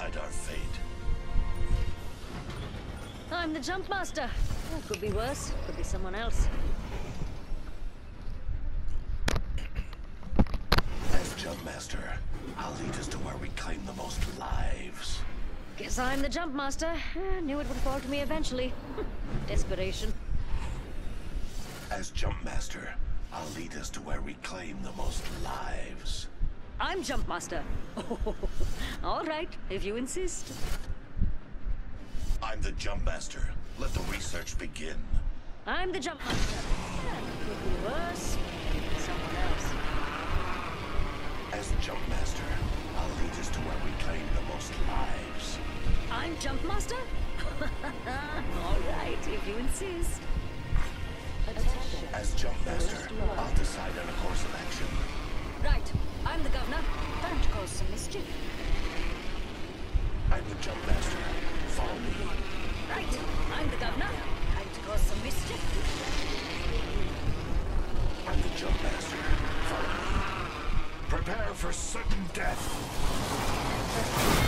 decide our fate. I'm the Jump Master. Oh, could be worse. Could be someone else. As Jump Master, I'll lead us to where we claim the most lives. Guess I'm the Jump Master. Knew it would fall to me eventually. Desperation. As Jump Master, I'll lead us to where we claim the most lives. I'm Jump Master. All right, if you insist. I'm the Jump Master. Let the research begin. I'm the Jump Master. Could be worse. Could be someone else. As Jump Master, I'll lead us to where we claim the most lives. I'm Jump Master? All right, if you insist. As Jump Master, I'll decide on a course of action. Right, I'm the Governor. Time to cause some mischief. I'm the Jump Master. Follow me. Right, I'm the Governor. Time to cause some mischief. I'm the Jump Master. Follow me. Prepare for sudden death.